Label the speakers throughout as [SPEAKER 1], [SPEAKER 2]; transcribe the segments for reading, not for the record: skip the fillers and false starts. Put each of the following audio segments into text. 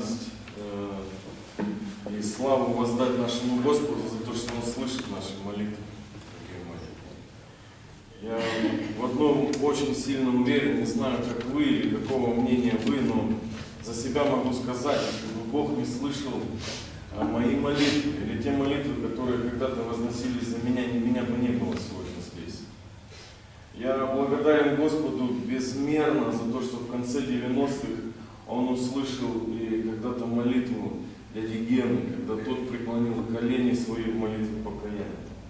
[SPEAKER 1] благодарность и славу воздать нашему Господу за то, что Он слышит наши молитвы. Я в одном очень сильно уверен, не знаю, как вы или какого мнения вы, но за себя могу сказать, чтобы Бог не слышал мои молитвы или те молитвы, которые когда-то возносились за меня бы не было сегодня здесь. Я благодарен Господу безмерно за то, что в конце 90-х Он услышал и когда-то молитву дяди Гены, когда тот преклонил колени свои в молитве покаяния.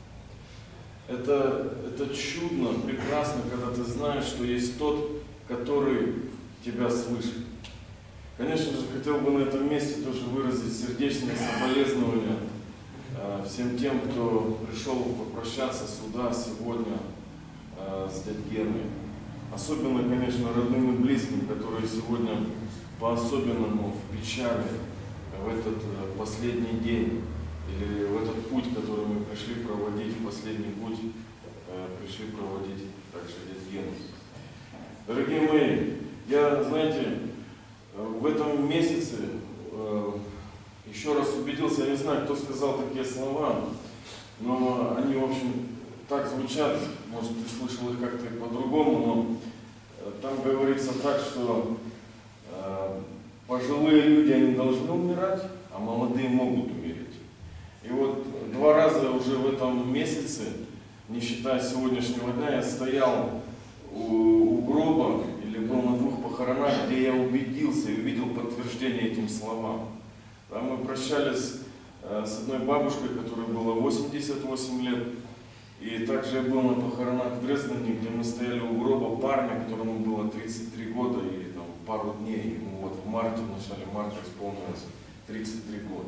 [SPEAKER 1] Это чудно, прекрасно, когда ты знаешь, что есть тот, который тебя слышит. Конечно же, хотел бы на этом месте тоже выразить сердечное соболезнование всем тем, кто пришел попрощаться сюда сегодня с дядей Геной. Особенно, конечно, родным и близким, которые сегодня по-особенному в печали в этот последний день, или в этот путь, который мы пришли проводить, в последний путь пришли проводить также дядю Гену. Дорогие мои, я, знаете, в этом месяце еще раз убедился, я не знаю, кто сказал такие слова, но они, в общем, так звучат, может, ты слышал их как-то по-другому, но там говорится так, что пожилые люди, они должны умирать, а молодые могут умереть. И вот 2 раза уже в этом месяце, не считая сегодняшнего дня, я стоял у гроба или был на 2 похоронах, где я убедился и увидел подтверждение этим словам. Там мы прощались с одной бабушкой, которой было 88 лет, и также я был на похоронах в Дрездене, где мы стояли у гроба парня, которому было 33 года и там, пару дней, ему вот в марте, в начале марта исполнилось 33 года.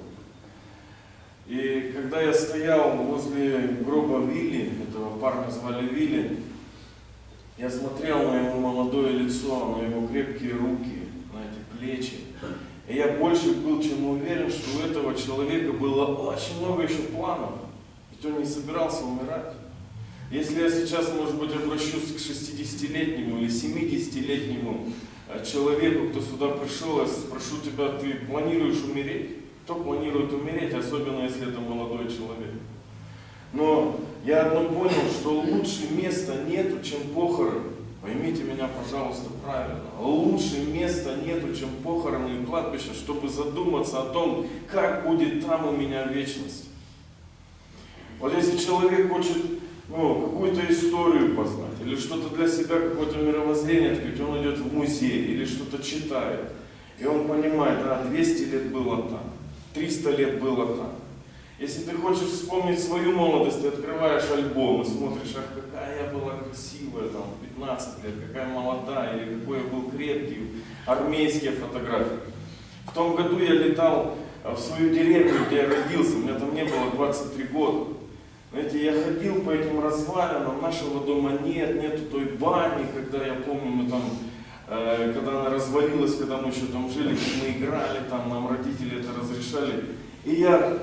[SPEAKER 1] И когда я стоял возле гроба Вилли, этого парня звали Вилли, я смотрел на его молодое лицо, на его крепкие руки, на эти плечи. И я больше был чем уверен, что у этого человека было очень много еще планов. Ведь он не собирался умирать. Если я сейчас, может быть, обращусь к 60-летнему или 70-летнему человеку, кто сюда пришел, я спрошу тебя, ты планируешь умереть? Кто планирует умереть, особенно если это молодой человек. Но я одно понял, что лучше места нету, чем похороны. Поймите меня, пожалуйста, правильно. Лучше места нету, чем похороны и кладбища, чтобы задуматься о том, как будет там у меня вечность. Вот если человек хочет какую-то историю познать, или что-то для себя, какое-то мировоззрение открыть, он идет в музей, или что-то читает. И он понимает, 200 лет было там. 300 лет было так. Если ты хочешь вспомнить свою молодость, ты открываешь альбом и смотришь, какая я была красивая, там, в 15 лет, какая молодая, или какой я был крепкий, армейские фотографии. В том году я летал в свою деревню, где я родился, у меня там не было 23 года. Знаете, я ходил по этим развалинам, нашего дома нету той бани, когда, я помню, мы там, когда она развалилась, когда мы еще там жили, мы играли там, нам родители это разрешали. И я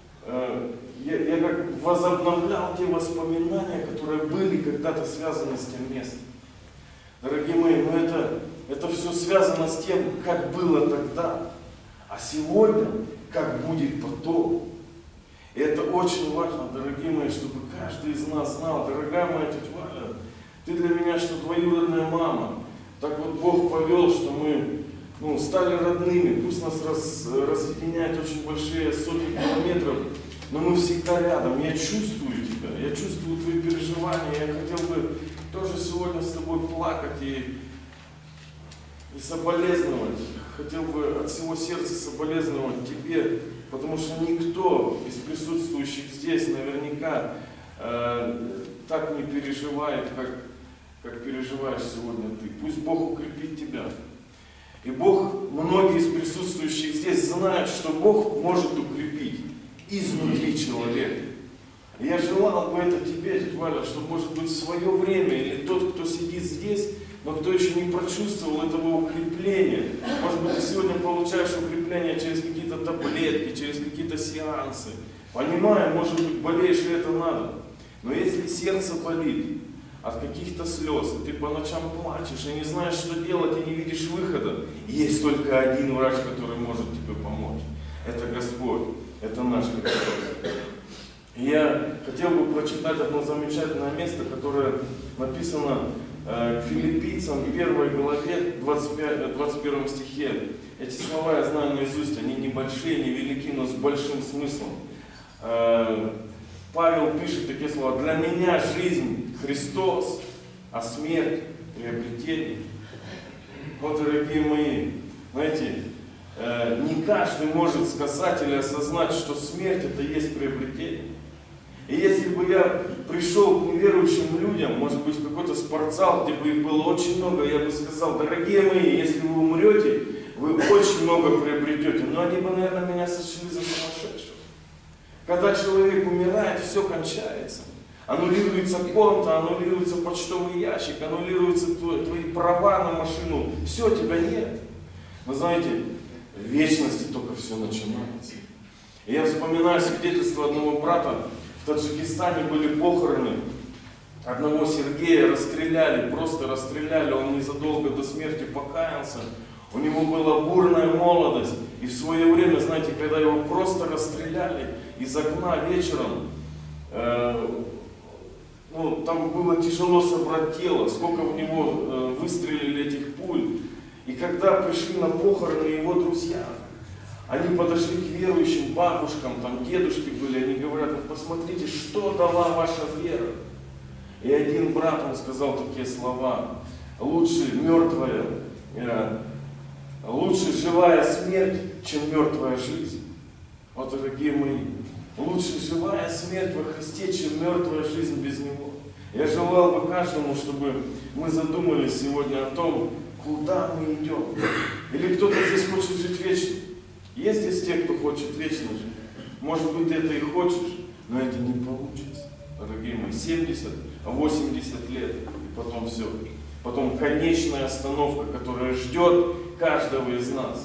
[SPEAKER 1] как возобновлял те воспоминания, которые были когда-то связаны с тем местом. Дорогие мои, это все связано с тем, как было тогда, а сегодня, как будет потом. И это очень важно, дорогие мои, чтобы каждый из нас знал, дорогая моя тетя Валя, ты для меня что двоюродная мама. Так вот Бог повел, что мы стали родными, пусть нас разъединяют очень большие сотни километров, но мы всегда рядом. Я чувствую тебя, я чувствую твои переживания. Я хотел бы тоже сегодня с тобой плакать и соболезновать. Хотел бы от всего сердца соболезновать тебе, потому что никто из присутствующих здесь наверняка так не переживает, как переживаешь сегодня ты. Пусть Бог укрепит тебя. И Бог, многие из присутствующих здесь знают, что Бог может укрепить изнутри человека. И я желал бы это тебе, тетя Валя, что, может быть, в свое время, или тот, кто сидит здесь, но кто еще не прочувствовал этого укрепления. Может быть, ты сегодня получаешь укрепление через какие-то таблетки, через какие-то сеансы. Понимаю, может быть, болеешь, и это надо. Но если сердце болит, от каких-то слез, и ты по ночам плачешь, и не знаешь, что делать, и не видишь выхода, есть только один врач, который может тебе помочь. Это Господь, это наш Господь. И я хотел бы прочитать одно замечательное место, которое написано к Филиппийцам, 1 главе, 21 стихе. Эти слова я знаю наизусть, они небольшие, невелики, но с большим смыслом. Павел пишет такие слова: «Для меня жизнь Христос, а смерть приобретение». Вот, дорогие мои, знаете, не каждый может сказать или осознать, что смерть это есть приобретение. И если бы я пришел к неверующим людям, может быть, в какой-то спортзал, где бы их было очень много, я бы сказал: дорогие мои, если вы умрете, вы очень много приобретете. Но они бы, наверное, меня сочли за сумасшедшего. Когда человек умирает, все кончается. Аннулируется конто, аннулируется почтовый ящик, аннулируются твои права на машину. Все, тебя нет. Вы знаете, в вечности только все начинается. И я вспоминаю свидетельство одного брата. В Таджикистане были похороны одного Сергея, расстреляли, просто расстреляли. Он незадолго до смерти покаялся. У него была бурная молодость. И в свое время, знаете, когда его просто расстреляли из окна вечером, там было тяжело собрать тело, сколько в него выстрелили этих пуль. И когда пришли на похороны его друзья, они подошли к верующим бабушкам, там дедушки были, они говорят: вот посмотрите, что дала ваша вера. И один брат, он сказал такие слова: лучше живая смерть, чем мертвая жизнь. Вот, дорогие мои, лучше живая смерть во Христе, чем мертвая жизнь без Него. Я желал бы каждому, чтобы мы задумались сегодня о том, куда мы идем. Или кто-то здесь хочет жить вечно. Есть здесь те, кто хочет вечно жить. Может быть, ты это и хочешь, но это не получится. Дорогие мои, 70, 80 лет, и потом все. Потом конечная остановка, которая ждет каждого из нас.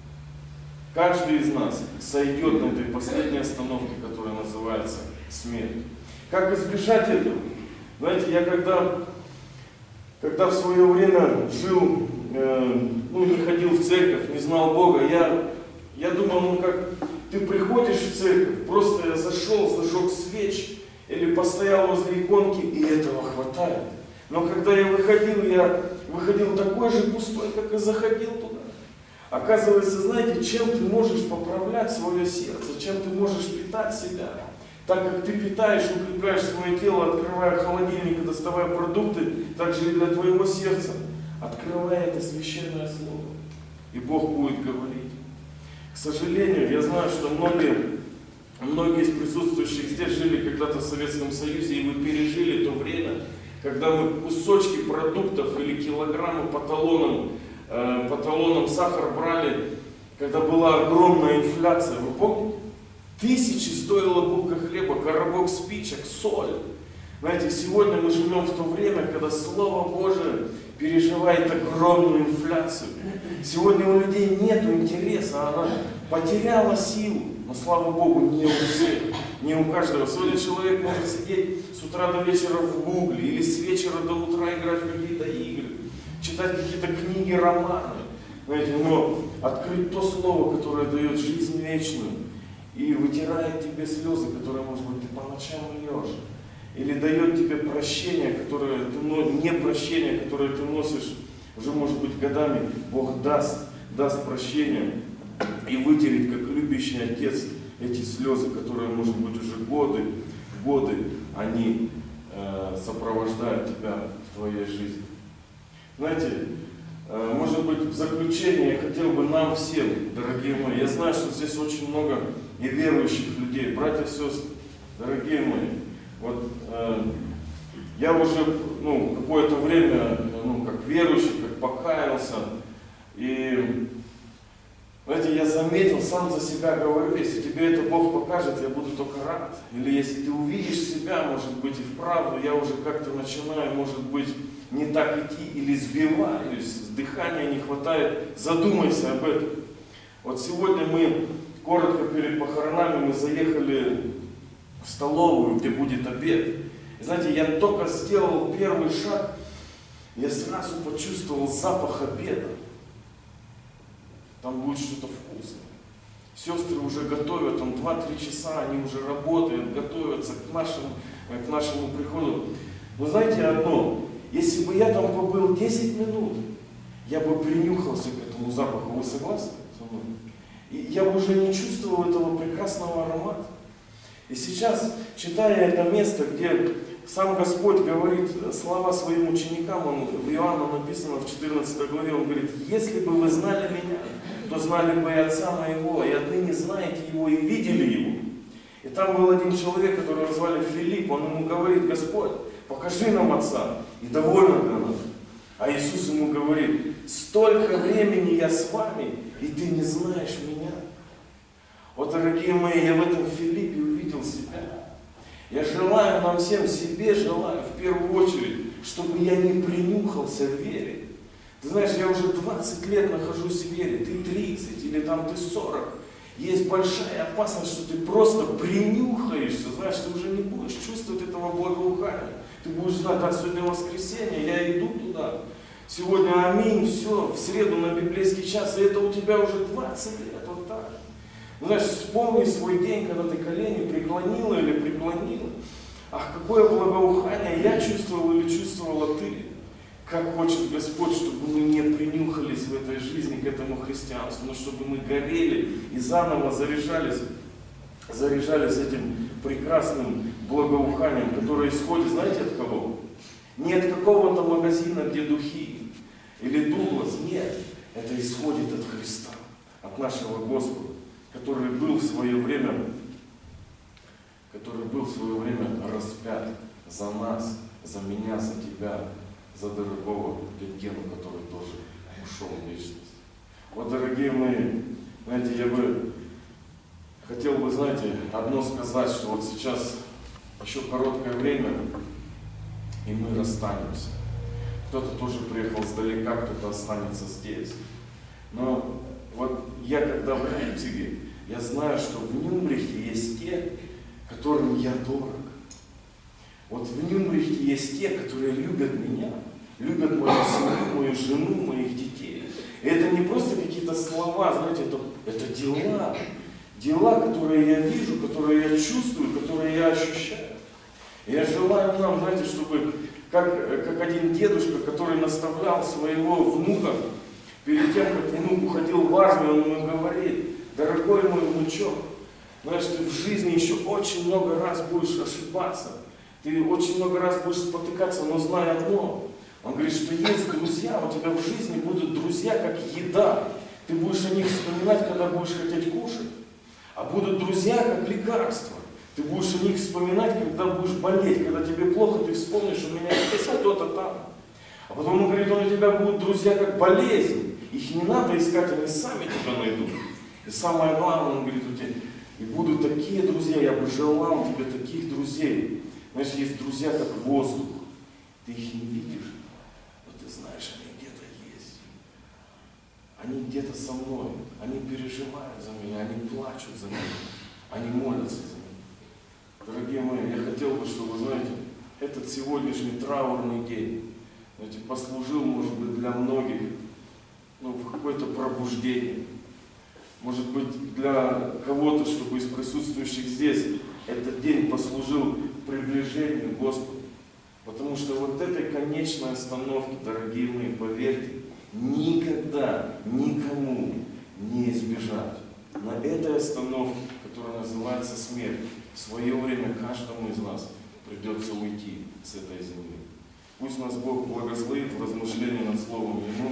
[SPEAKER 1] Каждый из нас сойдет на этой последней остановке, которая называется смерть. Как избежать этого? Знаете, я когда в свое время жил, не ходил в церковь, не знал Бога, я думал, как ты приходишь в церковь, просто я зашел, зажег свеч или постоял возле иконки, и этого хватает. Но когда я выходил такой же пустой, как и заходил туда. Оказывается, знаете, чем ты можешь поправлять свое сердце, чем ты можешь питать себя. Так как ты питаешь, укрепляешь свое тело, открывая холодильник и доставая продукты, так же и для твоего сердца. Открывай это священное слово, и Бог будет говорить. К сожалению, я знаю, что многие из присутствующих здесь жили когда-то в Советском Союзе, и вы пережили то время, когда мы кусочки продуктов или килограммы по талонам сахар брали, когда была огромная инфляция. Вы помните? 1000 стоила булка хлеба, коробок спичек, соль. Знаете, сегодня мы живем в то время, когда Слово Божие переживает огромную инфляцию. Сегодня у людей нет интереса, она потеряла силу. Но слава Богу, не у всех, не у каждого. Сегодня человек может сидеть с утра до вечера в гугле, или с вечера до утра играть в какие-то игры, читать какие-то книги, романы. Знаете, но открыть то слово, которое дает жизнь вечную, и вытирает тебе слезы, которые, может быть, ты по ночам льешь. Или дает тебе прощение, не прощение, которое ты носишь уже, может быть, годами. Бог даст прощение и вытереть, как любящий отец, эти слезы, которые, может быть, уже годы, они сопровождают тебя в твоей жизни. Знаете, может быть, в заключение я хотел бы нам всем, дорогие мои, я знаю, что здесь очень много и верующих людей, братья и сестры, дорогие мои, вот я уже какое-то время, как верующий, как покаялся, и знаете, я заметил, сам за себя говорю, если тебе это Бог покажет, я буду только рад. Или если ты увидишь себя, может быть, и вправду, я уже как-то начинаю, может быть, не так идти, или сбиваюсь, дыхания не хватает, задумайся об этом. Вот сегодня мы, коротко перед похоронами, мы заехали в столовую, где будет обед. И знаете, я только сделал первый шаг, я сразу почувствовал запах обеда. Там будет что-то вкусное. Сестры уже готовят, там 2-3 часа, они уже работают, готовятся к нашему приходу. Но знаете одно, если бы я там побыл 10 минут, я бы принюхался к этому запаху. Вы согласны со мной? И я бы уже не чувствовал этого прекрасного аромата. И сейчас, читая это место, где сам Господь говорит слова своим ученикам, в Иоанна написано в 14 главе, он говорит: если бы вы знали меня, то знали бы и Отца моего, и отныне знаете его и видели его. И там был один человек, которого звали Филипп, он ему говорит: Господь, покажи нам Отца, и довольно для нас. А Иисус ему говорит: столько времени я с вами, и ты не знаешь меня. Вот, дорогие мои, я в этом Филиппе увидел себя. Я желаю нам всем, себе желаю в первую очередь, чтобы я не принюхался в вере. Ты знаешь, я уже 20 лет нахожусь в вере, ты 30 или там ты 40. Есть большая опасность, что ты просто принюхаешься, знаешь, ты уже не будешь чувствовать этого благоухания. Ты будешь знать: да, сегодня воскресенье, я иду туда. Сегодня аминь, все, в среду на библейский час, и это у тебя уже 20 лет, вот так. Знаешь, вспомни свой день, когда ты колени преклонила или преклонила. Ах, какое благоухание я чувствовал или чувствовала ты. Как хочет Господь, чтобы мы не принюхались в этой жизни к этому христианству, но чтобы мы горели и заново заряжались этим прекрасным благоуханием, которое исходит, знаете, от кого? Не от какого-то магазина, где духи, или Дуглас, нет. Это исходит от Христа, от нашего Господа, который был в свое время распят за нас, за меня, за тебя, за дорогого Гену, который тоже ушел в вечность. Вот, дорогие мои, знаете, я бы хотел бы, знаете, одно сказать, что вот сейчас еще короткое время, и мы расстанемся. Кто-то тоже приехал сдалека, кто-то останется здесь. Но вот я когда в Лейпциге, я знаю, что в Нюрнберге есть те, которым я дорог. Вот в Нюрнберге есть те, которые любят меня, любят мою семью, мою жену, моих детей. И это не просто какие-то слова, знаете, это дела. Дела, которые я вижу, которые я чувствую, которые я ощущаю. И я желаю нам, знаете, чтобы, как один дедушка, который наставлял своего внука, перед тем, как внук уходил в армию, он ему говорит: дорогой мой внучок, знаешь, ты в жизни еще очень много раз будешь ошибаться, ты очень много раз будешь спотыкаться, но знай одно. Он говорит, что есть друзья, у тебя в жизни будут друзья, как еда. Ты будешь о них вспоминать, когда будешь хотеть кушать. А будут друзья, как лекарства. Ты будешь о них вспоминать, когда будешь болеть. Когда тебе плохо, ты вспомнишь: у меня есть кто-то там. А потом он говорит, у тебя будут друзья, как болезнь. Их не надо искать, они сами тебя найдут. И самое главное, он говорит, у тебя и будут такие друзья, я бы желал тебе таких друзей. Знаешь, есть друзья, как воздух. Ты их не видишь, но ты знаешь, они где-то есть. Они где-то со мной, они переживают за меня, они плачут за меня, они молятся за меня. Дорогие мои, я хотел бы, чтобы, знаете, этот сегодняшний траурный день, знаете, послужил, может быть, для многих, в какое-то пробуждение. Может быть, для кого-то, чтобы из присутствующих здесь этот день послужил приближению к Господу. Потому что вот этой конечной остановки, дорогие мои, поверьте, никогда никому не избежать. На этой остановке, которая называется смерть, в свое время каждому из нас придется уйти с этой земли. Пусть нас Бог благословит в размышлении над Словом Ему.